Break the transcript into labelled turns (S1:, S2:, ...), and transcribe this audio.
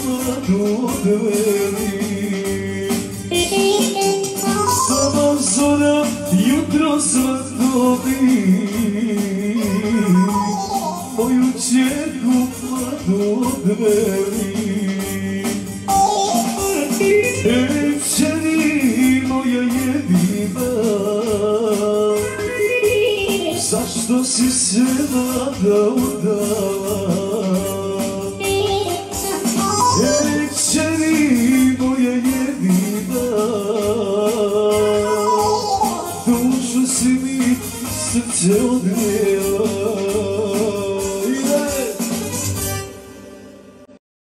S1: mladu dveri. Sama zora jutro slatkovi, moju čerku mladu dveri. Čeri moja jedina, zašto si se mlada udala? Čeri moja jedina, dušu si mi srce odnijela.